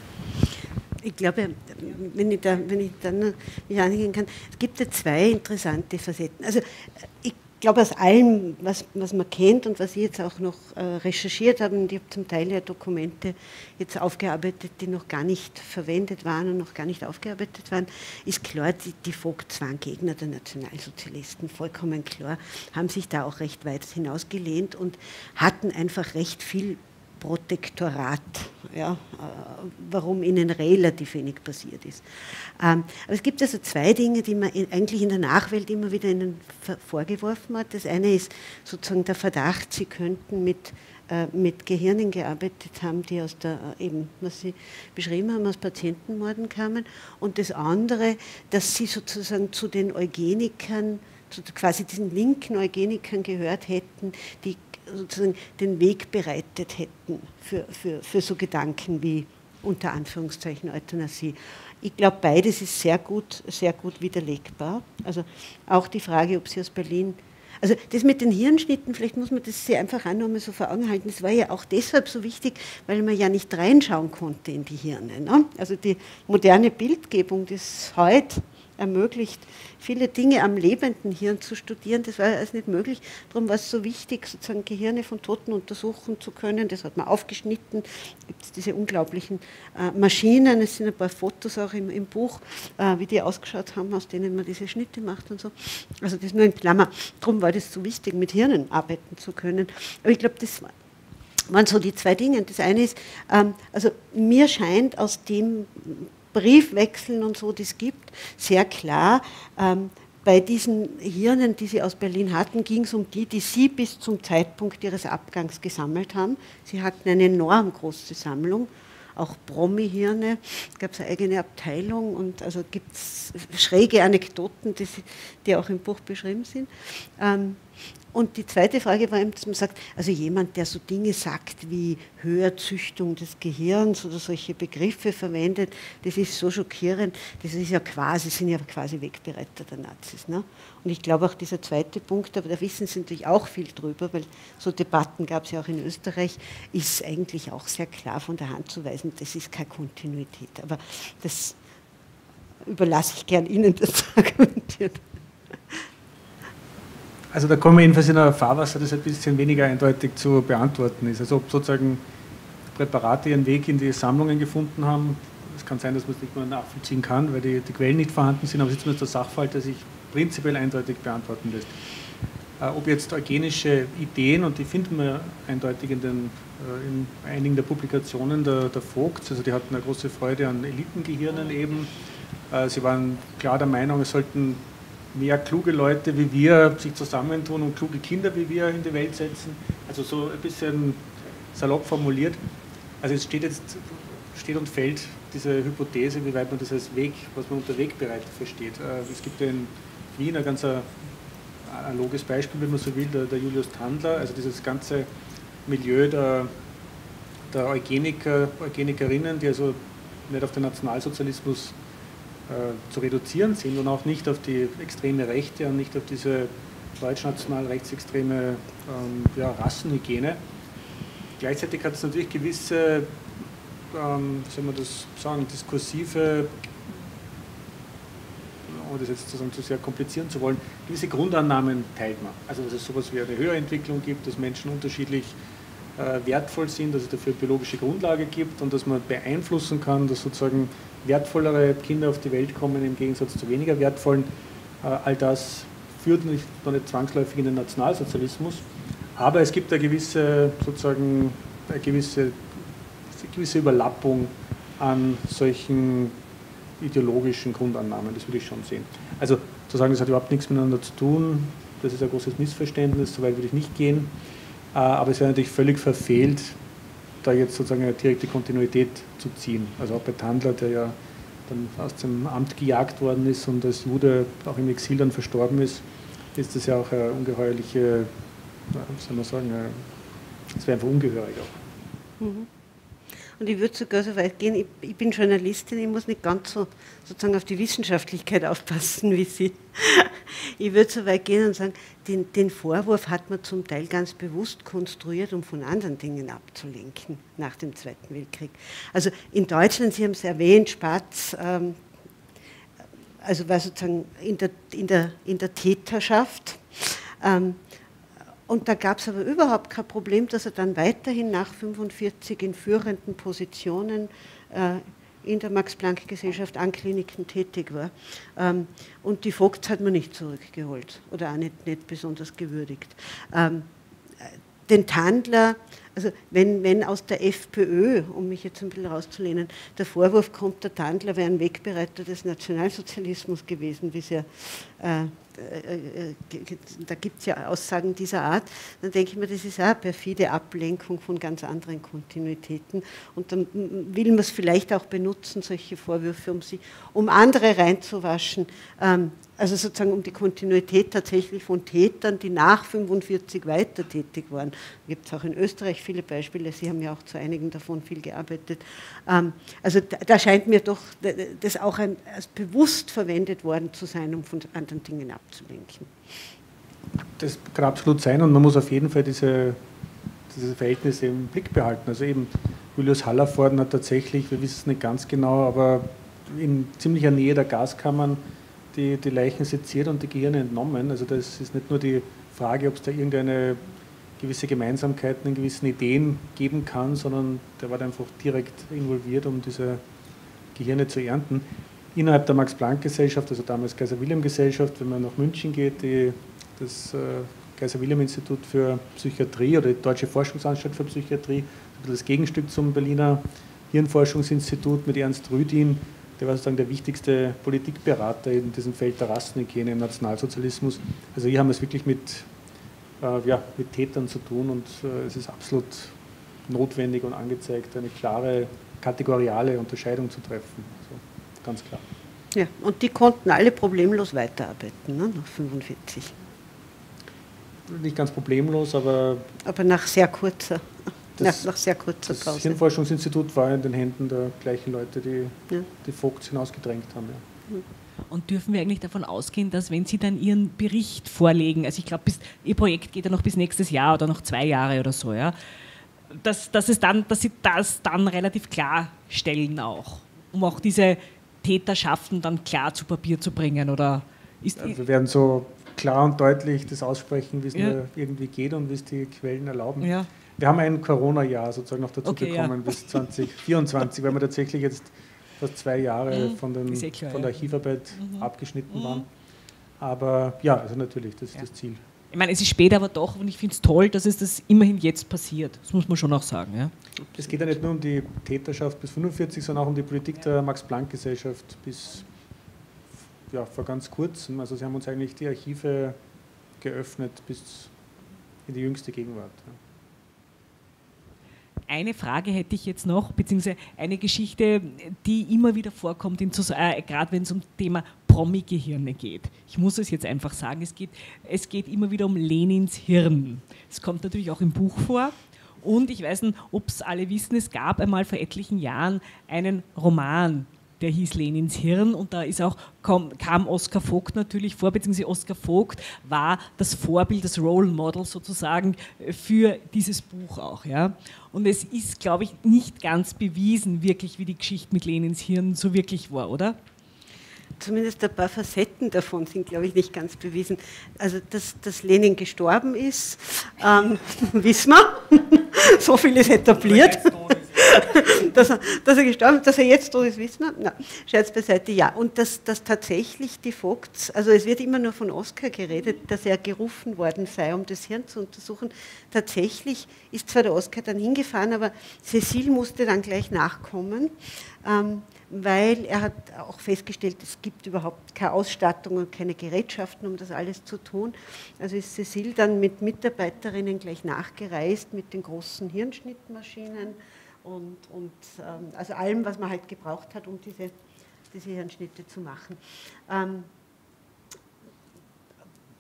Ich glaube, wenn ich da, wenn ich dann noch mich anhängen kann, es gibt ja zwei interessante Facetten. Also ich glaube, aus allem, was, was man kennt und was ich jetzt auch noch äh, recherchiert habe, und ich habe zum Teil ja Dokumente jetzt aufgearbeitet, die noch gar nicht verwendet waren und noch gar nicht aufgearbeitet waren, ist klar, die, die Vogtswang-Gegner der Nationalsozialisten, vollkommen klar, haben sich da auch recht weit hinausgelehnt und hatten einfach recht viel Protektorat, ja, äh, warum ihnen relativ wenig passiert ist. Ähm, aber es gibt also zwei Dinge, die man in, eigentlich in der Nachwelt immer wieder ihnen vorgeworfen hat. Das eine ist sozusagen der Verdacht, sie könnten mit, äh, mit Gehirnen gearbeitet haben, die aus der, äh, eben, was Sie beschrieben haben, aus Patientenmorden kamen. Und das andere, dass sie sozusagen zu den Eugenikern, zu quasi diesen linken Eugenikern gehört hätten, die sozusagen den Weg bereitet hätten für, für, für so Gedanken wie unter Anführungszeichen Euthanasie. Ich glaube, beides ist sehr gut, sehr gut widerlegbar. Also auch die Frage, ob Sie aus Berlin, also das mit den Hirnschnitten, vielleicht muss man das sich einfach auch noch mal so vor Augen halten, das war ja auch deshalb so wichtig, weil man ja nicht reinschauen konnte in die Hirne. Ne? Also die moderne Bildgebung, das heute ermöglicht, viele Dinge am lebenden Hirn zu studieren. Das war also nicht möglich. Darum war es so wichtig, sozusagen Gehirne von Toten untersuchen zu können. Das hat man aufgeschnitten. Es gibt diese unglaublichen äh, Maschinen. Es sind ein paar Fotos auch im, im Buch, äh, wie die ausgeschaut haben, aus denen man diese Schnitte macht und so. Also das nur in Klammer. Darum war das so wichtig, mit Hirnen arbeiten zu können. Aber ich glaube, das war waren so die zwei Dinge. Das eine ist, ähm, also mir scheint aus dem Briefwechseln und so, das gibt, sehr klar, ähm, bei diesen Hirnen, die Sie aus Berlin hatten, ging es um die, die Sie bis zum Zeitpunkt Ihres Abgangs gesammelt haben. Sie hatten eine enorm große Sammlung, auch Promi-Hirne, es gab eine eigene Abteilung und also gibt es schräge Anekdoten, die, die auch im Buch beschrieben sind. Ähm, Und die zweite Frage war, dass man sagt, also jemand, der so Dinge sagt wie Höherzüchtung des Gehirns oder solche Begriffe verwendet, das ist so schockierend, das ist ja quasi, sind ja quasi Wegbereiter der Nazis. Ne? Und ich glaube auch dieser zweite Punkt, aber da wissen Sie natürlich auch viel drüber, weil so Debatten gab es ja auch in Österreich, ist eigentlich auch sehr klar von der Hand zu weisen, das ist keine Kontinuität. Aber das überlasse ich gern Ihnen, das zu argumentieren. Also da kommen wir jedenfalls in ein Fahrwasser, das ein bisschen weniger eindeutig zu beantworten ist. Also ob sozusagen Präparate ihren Weg in die Sammlungen gefunden haben, es kann sein, dass man es nicht mehr nachvollziehen kann, weil die, die Quellen nicht vorhanden sind, aber es ist zumindest der Sachverhalt, der sich prinzipiell eindeutig beantworten lässt. Äh, ob jetzt eugenische Ideen, und die finden wir eindeutig in, den, äh, in einigen der Publikationen der, der Vogts, also die hatten eine große Freude an Elitengehirnen eben. Äh, sie waren klar der Meinung, es sollten mehr kluge Leute wie wir sich zusammentun und kluge Kinder wie wir in die Welt setzen. Also so ein bisschen salopp formuliert. Also es steht jetzt, steht und fällt diese Hypothese, wie weit man das als Weg, was man unter Wegbereiter versteht. Es gibt ja in Wien ein ganz analoges Beispiel, wenn man so will, der, der Julius Tandler, also dieses ganze Milieu der, der Eugeniker, Eugenikerinnen, die also nicht auf den Nationalsozialismus zu reduzieren sind und auch nicht auf die extreme Rechte und nicht auf diese deutschnational rechtsextreme ähm, ja, Rassenhygiene. Gleichzeitig hat es natürlich gewisse, ähm, wie soll man das sagen, diskursive, ohne das jetzt sozusagen zu sehr komplizieren zu wollen, gewisse Grundannahmen teilt man. Also dass es sowas wie eine Höherentwicklung gibt, dass Menschen unterschiedlich äh, wertvoll sind, dass es dafür biologische Grundlage gibt und dass man beeinflussen kann, dass sozusagen wertvollere Kinder auf die Welt kommen im Gegensatz zu weniger wertvollen. All das führt nicht, noch nicht zwangsläufig in den Nationalsozialismus, aber es gibt eine gewisse, sozusagen, eine gewisse, eine gewisse Überlappung an solchen ideologischen Grundannahmen, das würde ich schon sehen. Also zu sagen, das hat überhaupt nichts miteinander zu tun, das ist ein großes Missverständnis, so weit würde ich nicht gehen, aber es wäre natürlich völlig verfehlt, da jetzt sozusagen eine direkte Kontinuität zu ziehen. Also auch bei Tandler, der ja dann aus dem Amt gejagt worden ist und als Jude auch im Exil dann verstorben ist, ist das ja auch eine ungeheuerliche, wie soll man sagen, das wäre einfach ungehörig auch. Mhm. Und ich würde sogar so weit gehen, ich, ich bin Journalistin, ich muss nicht ganz so sozusagen auf die Wissenschaftlichkeit aufpassen wie Sie. Ich würde so weit gehen und sagen, den, den Vorwurf hat man zum Teil ganz bewusst konstruiert, um von anderen Dingen abzulenken nach dem Zweiten Weltkrieg. Also in Deutschland, Sie haben es erwähnt, Spatz, ähm, also war sozusagen in der, in der, in der Täterschaft. Ähm, und da gab es aber überhaupt kein Problem, dass er dann weiterhin nach fünfundvierzig in führenden Positionen äh, in der Max-Planck-Gesellschaft an Kliniken tätig war. Ähm, und die Vogts hat man nicht zurückgeholt oder auch nicht, nicht besonders gewürdigt. Ähm, den Tandler, also wenn, wenn aus der FPÖ, um mich jetzt ein bisschen rauszulehnen, der Vorwurf kommt, der Tandler wäre ein Wegbereiter des Nationalsozialismus gewesen, wie es ja äh, äh, äh, da gibt es ja Aussagen dieser Art, dann denke ich mir, das ist auch eine perfide Ablenkung von ganz anderen Kontinuitäten. Und dann will man es vielleicht auch benutzen, solche Vorwürfe, um, sie, um andere reinzuwaschen. Ähm, also sozusagen um die Kontinuität tatsächlich von Tätern, die nach fünfundvierzig weiter tätig waren. Da gibt es auch in Österreich viele Beispiele, Sie haben ja auch zu einigen davon viel gearbeitet. Ähm, also da, da scheint mir doch das auch ein, als bewusst verwendet worden zu sein, um von anderen Dingen abzulenken. Das kann absolut sein und man muss auf jeden Fall diese, diese Verhältnisse im Blick behalten. Also eben Julius Hallervorden hat tatsächlich, wir wissen es nicht ganz genau, aber in ziemlicher Nähe der Gaskammern Die, die Leichen seziert und die Gehirne entnommen. Also das ist nicht nur die Frage, ob es da irgendeine gewisse Gemeinsamkeiten in gewissen Ideen geben kann, sondern der war da einfach direkt involviert, um diese Gehirne zu ernten. Innerhalb der Max-Planck-Gesellschaft, also damals Kaiser-Wilhelm-Gesellschaft, wenn man nach München geht, die, das äh, Kaiser-Wilhelm-Institut für Psychiatrie oder die Deutsche Forschungsanstalt für Psychiatrie, das Gegenstück zum Berliner Hirnforschungsinstitut mit Ernst Rüdin. Der war sozusagen der wichtigste Politikberater in diesem Feld der Rassenhygiene im Nationalsozialismus. Also hier haben wir es wirklich mit, äh, ja, mit Tätern zu tun und äh, es ist absolut notwendig und angezeigt, eine klare kategoriale Unterscheidung zu treffen. Also, ganz klar. Ja, und die konnten alle problemlos weiterarbeiten, ne, nach fünfundvierzig. Nicht ganz problemlos, aber... Aber nach sehr kurzer... Das, nach, nach sehr kurzer das Pause. Hirnforschungsinstitut war in den Händen der gleichen Leute, die ja. die Vogts hinausgedrängt haben. Ja. Und dürfen wir eigentlich davon ausgehen, dass wenn Sie dann Ihren Bericht vorlegen, also ich glaube, Ihr Projekt geht ja noch bis nächstes Jahr oder noch zwei Jahre oder so, ja, dass, dass, es dann, dass Sie das dann relativ klarstellen auch, um auch diese Täterschaften dann klar zu Papier zu bringen? Oder ist ja, wir werden so klar und deutlich das aussprechen, wie es ja. nur irgendwie geht und wie es die Quellen erlauben. Ja. Wir haben ein Corona-Jahr sozusagen noch dazu okay, bekommen, ja. bis zwanzig vierundzwanzig, weil wir tatsächlich jetzt fast zwei Jahre mhm. von, den, eh klar, von der ja. Archivarbeit mhm. abgeschnitten mhm. waren. Aber ja, also natürlich, das ist ja. das Ziel. Ich meine, es ist spät, aber doch, und ich finde es toll, dass es das immerhin jetzt passiert. Das muss man schon auch sagen. Ja. Es geht ja nicht nur um die Täterschaft bis fünfundvierzig, sondern auch um die Politik der Max-Planck-Gesellschaft bis ja, vor ganz kurzem. Also sie haben uns eigentlich die Archive geöffnet bis in die jüngste Gegenwart. Ja. Eine Frage hätte ich jetzt noch, beziehungsweise eine Geschichte, die immer wieder vorkommt, in, äh, gerade wenn es um das Thema Promi-Gehirne geht. Ich muss es jetzt einfach sagen, es geht, es geht immer wieder um Lenins Hirn. Es kommt natürlich auch im Buch vor. Und ich weiß nicht, ob es alle wissen, es gab einmal vor etlichen Jahren einen Roman, der hieß Lenins Hirn, und da ist auch, kam, kam Oskar Vogt natürlich vor, beziehungsweise Oskar Vogt war das Vorbild, das Role Model sozusagen für dieses Buch auch. Ja. Und es ist, glaube ich, nicht ganz bewiesen, wirklich, wie die Geschichte mit Lenins Hirn so wirklich war, oder? Zumindest ein paar Facetten davon sind, glaube ich, nicht ganz bewiesen. Also, dass, dass Lenin gestorben ist, ähm, wissen wir. So viel ist etabliert. Dass er, dass er gestorben ist, dass er jetzt tot ist, wissen wir. Na, Scherz beiseite, ja. Und dass, dass tatsächlich die Vogts, also es wird immer nur von Oskar geredet, dass er gerufen worden sei, um das Hirn zu untersuchen. Tatsächlich ist zwar der Oskar dann hingefahren, aber Cécile musste dann gleich nachkommen, ähm, weil er hat auch festgestellt, es gibt überhaupt keine Ausstattung und keine Gerätschaften, um das alles zu tun. Also ist Cécile dann mit Mitarbeiterinnen gleich nachgereist mit den großen Hirnschnittmaschinen und, und ähm, also allem, was man halt gebraucht hat, um diese, diese Hirnschnitte zu machen. Ähm,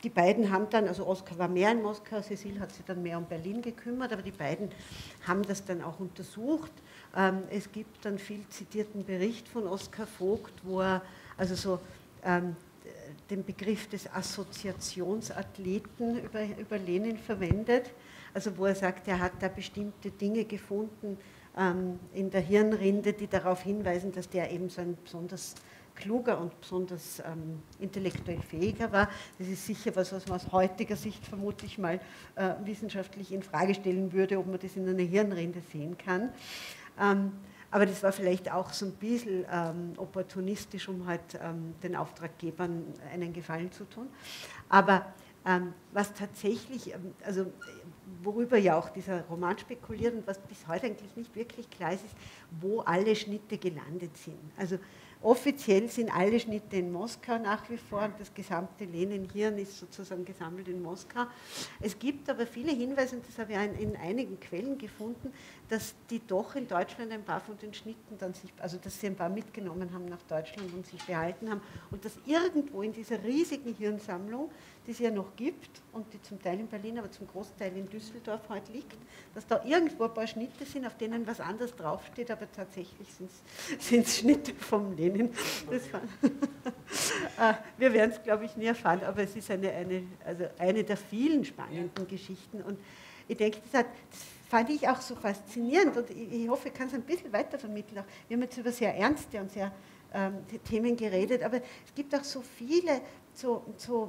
die beiden haben dann, also Oskar war mehr in Moskau, Cécile hat sich dann mehr um Berlin gekümmert, aber die beiden haben das dann auch untersucht. Ähm, es gibt dann viel zitierten Bericht von Oskar Vogt, wo er also so ähm, den Begriff des Assoziationsathleten über, über Lenin verwendet, also wo er sagt, er hat da bestimmte Dinge gefunden ähm, in der Hirnrinde, die darauf hinweisen, dass der eben so ein besonders kluger und besonders ähm, intellektuell fähiger war. Das ist sicher was, was man aus heutiger Sicht vermutlich mal äh, wissenschaftlich in Frage stellen würde, ob man das in einer Hirnrinde sehen kann. Ähm, aber das war vielleicht auch so ein bisschen ähm, opportunistisch, um halt ähm, den Auftraggebern einen Gefallen zu tun. Aber ähm, was tatsächlich, ähm, also worüber ja auch dieser Roman spekuliert und was bis heute eigentlich nicht wirklich klar ist, ist, wo alle Schnitte gelandet sind. Also offiziell sind alle Schnitte in Moskau nach wie vor und das gesamte Lenin-Hirn ist sozusagen gesammelt in Moskau. Es gibt aber viele Hinweise, und das habe ich in, in einigen Quellen gefunden, dass die doch in Deutschland ein paar von den Schnitten dann sich, also dass sie ein paar mitgenommen haben nach Deutschland und sich behalten haben und dass irgendwo in dieser riesigen Hirnsammlung, die es ja noch gibt und die zum Teil in Berlin, aber zum Großteil in Düsseldorf heute liegt, dass da irgendwo ein paar Schnitte sind, auf denen was anderes draufsteht, aber tatsächlich sind es Schnitte vom Lenin. Das war, wir werden es, glaube ich, nie erfahren, aber es ist eine, eine, also eine der vielen spannenden Geschichten und ich denke, das, hat, das fand ich auch so faszinierend und ich, ich hoffe, ich kann es ein bisschen weiter vermitteln. Auch. Wir haben jetzt über sehr ernste und sehr ähm, Themen geredet, aber es gibt auch so viele so, so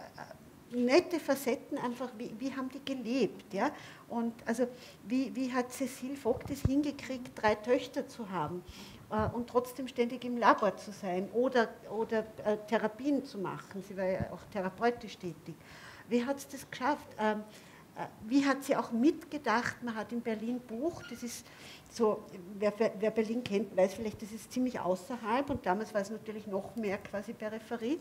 äh, nette Facetten einfach, wie, wie haben die gelebt, ja? Und also wie, wie hat Cécile Vogt es hingekriegt, drei Töchter zu haben äh, und trotzdem ständig im Labor zu sein oder, oder äh, Therapien zu machen, sie war ja auch therapeutisch tätig. Wie hat es das geschafft? Ähm, Wie hat sie auch mitgedacht? Man hat in Berlin Buch, das ist so, wer, wer Berlin kennt, weiß vielleicht, das ist ziemlich außerhalb und damals war es natürlich noch mehr quasi Peripherie.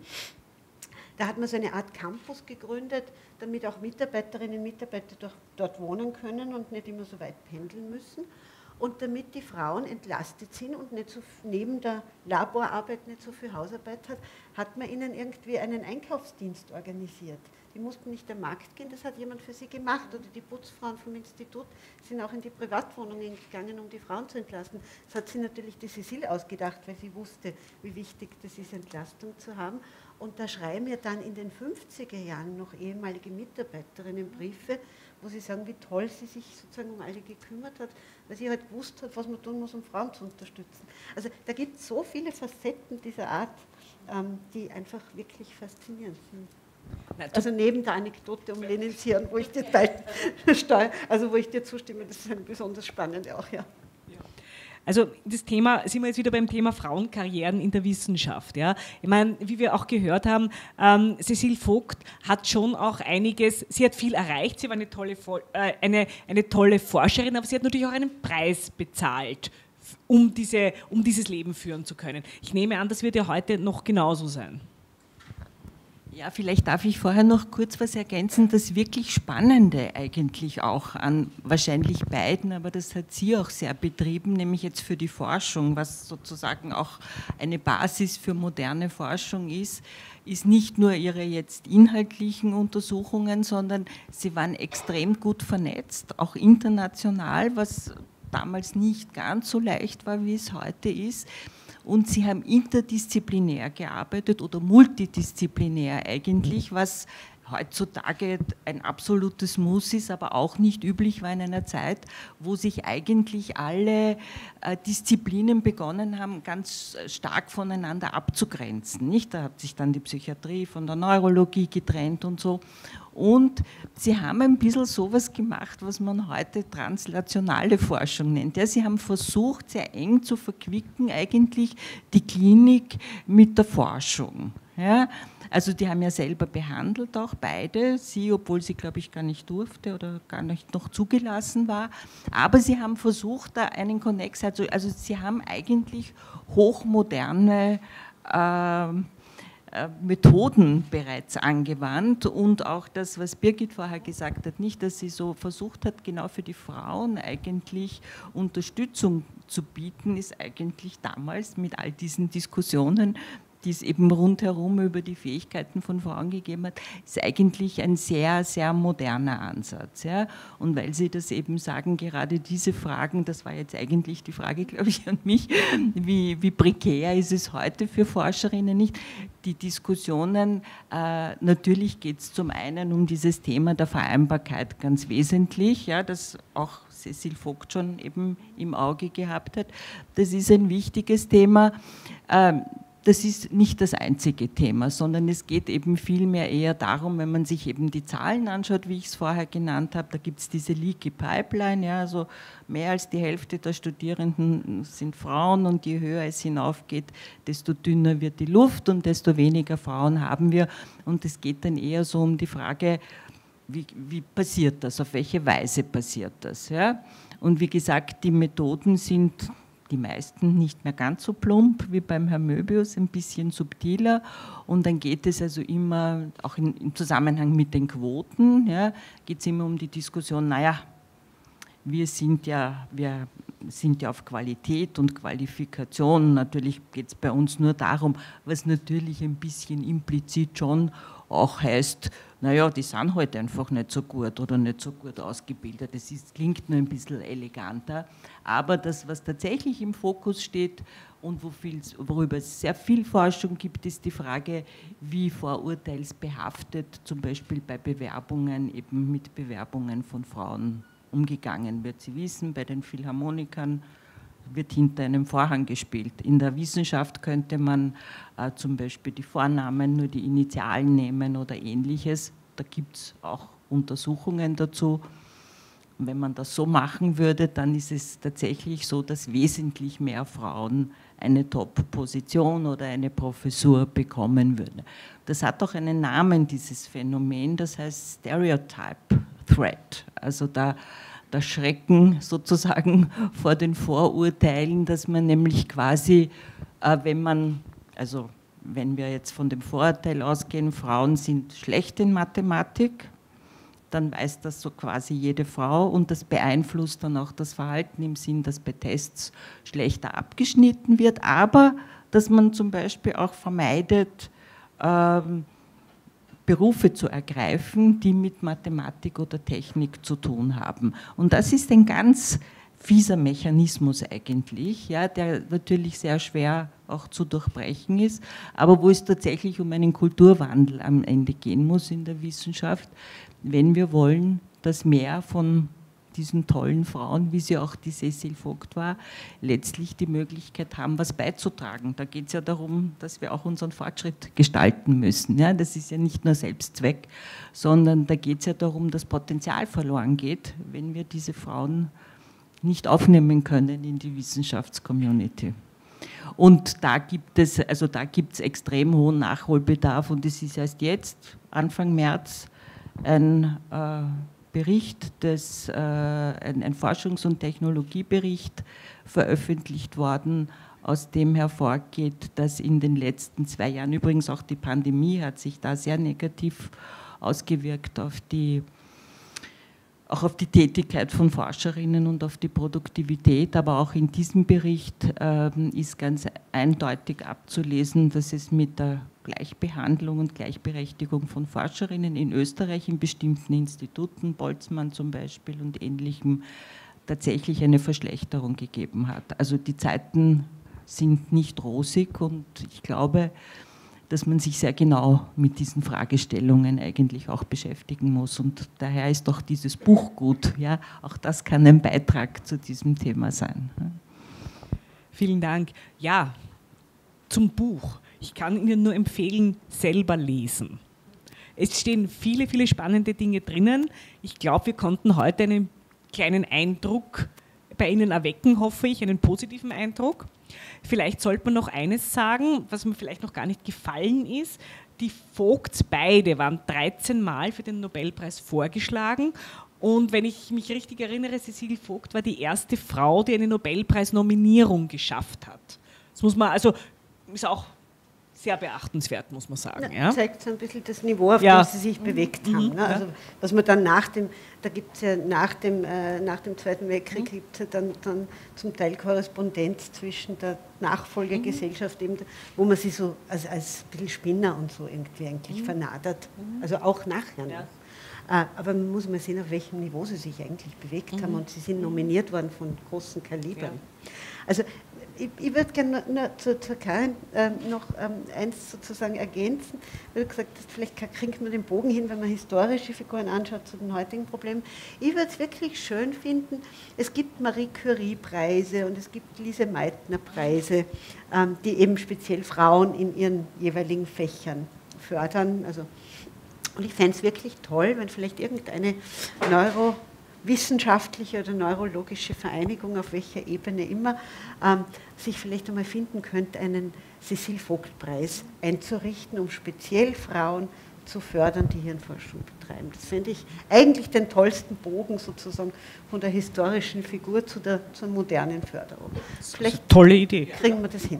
Da hat man so eine Art Campus gegründet, damit auch Mitarbeiterinnen und Mitarbeiter dort, dort wohnen können und nicht immer so weit pendeln müssen. Und damit die Frauen entlastet sind und nicht so neben der Laborarbeit nicht so viel Hausarbeit hat, hat man ihnen irgendwie einen Einkaufsdienst organisiert. Die mussten nicht am Markt gehen, das hat jemand für sie gemacht. Oder die Putzfrauen vom Institut sind auch in die Privatwohnungen gegangen, um die Frauen zu entlasten. Das hat sie natürlich die Cécile ausgedacht, weil sie wusste, wie wichtig das ist, Entlastung zu haben. Und da schreiben mir dann in den fünfziger Jahren noch ehemalige Mitarbeiterinnen Briefe, wo sie sagen, wie toll sie sich sozusagen um alle gekümmert hat, weil sie halt gewusst hat, was man tun muss, um Frauen zu unterstützen. Also da gibt es so viele Facetten dieser Art, ähm, die einfach wirklich faszinierend sind. Also neben der Anekdote um Lenins Hirn, wo ich dir steuere, also wo ich dir zustimme, das ist eine besonders spannende auch, ja. Also das Thema, sind wir jetzt wieder beim Thema Frauenkarrieren in der Wissenschaft. Ja? Ich meine, wie wir auch gehört haben, ähm, Cécile Vogt hat schon auch einiges, sie hat viel erreicht, sie war eine tolle, äh, eine, eine tolle Forscherin, aber sie hat natürlich auch einen Preis bezahlt, um, diese, um dieses Leben führen zu können. Ich nehme an, das wird ja heute noch genauso sein. Ja, vielleicht darf ich vorher noch kurz was ergänzen. Das wirklich Spannende eigentlich auch an wahrscheinlich beiden, aber das hat sie auch sehr betrieben, nämlich jetzt für die Forschung, was sozusagen auch eine Basis für moderne Forschung ist, ist nicht nur ihre jetzt inhaltlichen Untersuchungen, sondern sie waren extrem gut vernetzt, auch international, was damals nicht ganz so leicht war, wie es heute ist. Und sie haben interdisziplinär gearbeitet oder multidisziplinär eigentlich, was heutzutage ein absolutes Muss ist, aber auch nicht üblich war in einer Zeit, wo sich eigentlich alle äh, Disziplinen begonnen haben, ganz stark voneinander abzugrenzen. Nicht? Da hat sich dann die Psychiatrie von der Neurologie getrennt und so. Und sie haben ein bisschen sowas gemacht, was man heute translationale Forschung nennt. Ja, sie haben versucht, sehr eng zu verquicken eigentlich die Klinik mit der Forschung. Ja, also die haben ja selber behandelt, auch beide, sie, obwohl sie, glaube ich, gar nicht durfte oder gar nicht noch zugelassen war, aber sie haben versucht, da einen Konnex, also, also sie haben eigentlich hochmoderne äh, Methoden bereits angewandt und auch das, was Birgit vorher gesagt hat, nicht, dass sie so versucht hat, genau für die Frauen eigentlich Unterstützung zu bieten, ist eigentlich damals mit all diesen Diskussionen die es eben rundherum über die Fähigkeiten von Frauen gegeben hat, ist eigentlich ein sehr, sehr moderner Ansatz. Ja? Und weil Sie das eben sagen, gerade diese Fragen, das war jetzt eigentlich die Frage, glaube ich, an mich, wie, wie prekär ist es heute für Forscherinnen nicht? Die Diskussionen, äh, natürlich geht es zum einen um dieses Thema der Vereinbarkeit ganz wesentlich, ja, das auch Cécile Vogt schon eben im Auge gehabt hat. Das ist ein wichtiges Thema. Ähm, Das ist nicht das einzige Thema, sondern es geht eben vielmehr eher darum, wenn man sich eben die Zahlen anschaut, wie ich es vorher genannt habe, da gibt es diese Leaky Pipeline, ja, also mehr als die Hälfte der Studierenden sind Frauen und je höher es hinaufgeht, desto dünner wird die Luft und desto weniger Frauen haben wir. Und es geht dann eher so um die Frage, wie, wie passiert das, auf welche Weise passiert das. Ja? Und wie gesagt, die Methoden sind die meisten nicht mehr ganz so plump wie beim Herrn Möbius, ein bisschen subtiler. Und dann geht es also immer, auch in, im Zusammenhang mit den Quoten, ja, geht es immer um die Diskussion, naja, wir sind ja, wir sind ja auf Qualität und Qualifikation. Natürlich geht es bei uns nur darum, was natürlich ein bisschen implizit schon auch heißt, naja, die sind halt einfach nicht so gut oder nicht so gut ausgebildet. Das ist, klingt nur ein bisschen eleganter. Aber das, was tatsächlich im Fokus steht und wo viel, worüber es sehr viel Forschung gibt, ist die Frage, wie vorurteilsbehaftet zum Beispiel bei Bewerbungen, eben mit Bewerbungen von Frauen umgegangen wird. Sie wissen, bei den Philharmonikern wird hinter einem Vorhang gespielt. In der Wissenschaft könnte man äh, zum Beispiel die Vornamen, nur die Initialen nehmen oder ähnliches. Da gibt es auch Untersuchungen dazu. Und wenn man das so machen würde, dann ist es tatsächlich so, dass wesentlich mehr Frauen eine Top-Position oder eine Professur bekommen würden. Das hat auch einen Namen, dieses Phänomen, das heißt Stereotype Threat. Also da der Schrecken sozusagen vor den Vorurteilen, dass man nämlich quasi, äh, wenn man, also wenn wir jetzt von dem Vorurteil ausgehen, Frauen sind schlecht in Mathematik, dann weiß das so quasi jede Frau und das beeinflusst dann auch das Verhalten im Sinn, dass bei Tests schlechter abgeschnitten wird, aber dass man zum Beispiel auch vermeidet, ähm, Berufe zu ergreifen, die mit Mathematik oder Technik zu tun haben. Und das ist ein ganz fieser Mechanismus eigentlich, ja, der natürlich sehr schwer auch zu durchbrechen ist, aber wo es tatsächlich um einen Kulturwandel am Ende gehen muss in der Wissenschaft, wenn wir wollen, dass mehr von diesen tollen Frauen, wie sie auch die Cécile Vogt war, letztlich die Möglichkeit haben, was beizutragen. Da geht es ja darum, dass wir auch unseren Fortschritt gestalten müssen. Ja, das ist ja nicht nur Selbstzweck, sondern da geht es ja darum, dass Potenzial verloren geht, wenn wir diese Frauen nicht aufnehmen können in die Wissenschaftscommunity. Und da gibt es, also da gibt es extrem hohen Nachholbedarf und es ist erst jetzt, Anfang März, ein äh, Bericht, des, äh, ein, ein Forschungs- und Technologiebericht veröffentlicht worden, aus dem hervorgeht, dass in den letzten zwei Jahren, übrigens auch die Pandemie hat sich da sehr negativ ausgewirkt auf die, auch auf die Tätigkeit von Forscherinnen und auf die Produktivität, aber auch in diesem Bericht äh, ist ganz eindeutig abzulesen, dass es mit der Gleichbehandlung und Gleichberechtigung von Forscherinnen in Österreich in bestimmten Instituten, Boltzmann zum Beispiel und Ähnlichem, tatsächlich eine Verschlechterung gegeben hat. Also die Zeiten sind nicht rosig und ich glaube, dass man sich sehr genau mit diesen Fragestellungen eigentlich auch beschäftigen muss und daher ist auch dieses Buch gut. Ja? Auch das kann ein Beitrag zu diesem Thema sein. Vielen Dank. Ja, zum Buch. Ich kann Ihnen nur empfehlen, selber lesen. Es stehen viele, viele spannende Dinge drinnen. Ich glaube, wir konnten heute einen kleinen Eindruck bei Ihnen erwecken, hoffe ich, einen positiven Eindruck. Vielleicht sollte man noch eines sagen, was mir vielleicht noch gar nicht gefallen ist. Die Vogts beide waren dreizehn Mal für den Nobelpreis vorgeschlagen. Und wenn ich mich richtig erinnere, Cécile Vogt war die erste Frau, die eine Nobelpreisnominierung geschafft hat. Das muss man, also ist auch sehr beachtenswert, muss man sagen. Ja, ja. Zeigt so ein bisschen das Niveau, auf ja. dem sie sich bewegt mhm. haben. Ne? Also, was man dann nach dem, da gibt es ja nach dem, äh, nach dem Zweiten Weltkrieg mhm. gibt es ja dann, dann zum Teil Korrespondenz zwischen der Nachfolgegesellschaft, mhm. eben, wo man sie so als, als ein bisschen Spinner und so irgendwie eigentlich mhm. vernadert. Mhm. Also auch nachher noch. Ja. Äh, aber man muss mal sehen, auf welchem Niveau sie sich eigentlich bewegt mhm. haben, und sie sind nominiert worden von großen Kalibern. Ja. Also Ich, ich würde gerne nur, nur zur, zur Karin ähm, noch ähm, eins sozusagen ergänzen, weil du gesagt hast, vielleicht kriegt man den Bogen hin, wenn man historische Figuren anschaut zu den heutigen Problemen. Ich würde es wirklich schön finden, es gibt Marie Curie-Preise und es gibt Lise Meitner-Preise, ähm, die eben speziell Frauen in ihren jeweiligen Fächern fördern. Also, und ich fände es wirklich toll, wenn vielleicht irgendeine Neuro- wissenschaftliche oder neurologische Vereinigung, auf welcher Ebene immer, ähm, sich vielleicht einmal finden könnte, einen Cecil-Vogt-Preis einzurichten, um speziell Frauen zu fördern, die Hirnforschung betreiben. Das fände ich eigentlich den tollsten Bogen sozusagen von der historischen Figur zu der zur modernen Förderung. Vielleicht eine tolle Idee. Kriegen wir das hin.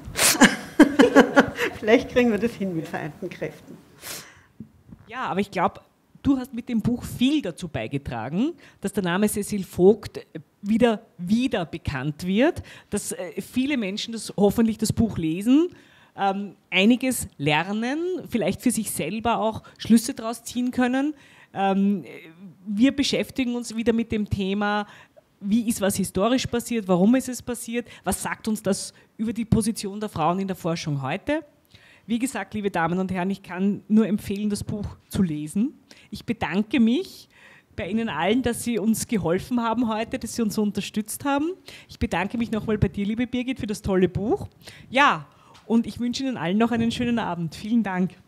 Vielleicht kriegen wir das hin mit vereinten Kräften. Ja, aber ich glaube, du hast mit dem Buch viel dazu beigetragen, dass der Name Cecil Vogt wieder, wieder bekannt wird, dass viele Menschen das, hoffentlich das Buch lesen, ähm, einiges lernen, vielleicht für sich selber auch Schlüsse daraus ziehen können. Ähm, wir beschäftigen uns wieder mit dem Thema, wie ist was historisch passiert, warum ist es passiert, was sagt uns das über die Position der Frauen in der Forschung heute. Wie gesagt, liebe Damen und Herren, ich kann nur empfehlen, das Buch zu lesen. Ich bedanke mich bei Ihnen allen, dass Sie uns geholfen haben heute, dass Sie uns so unterstützt haben. Ich bedanke mich nochmal bei dir, liebe Birgit, für das tolle Buch. Ja, und ich wünsche Ihnen allen noch einen schönen Abend. Vielen Dank.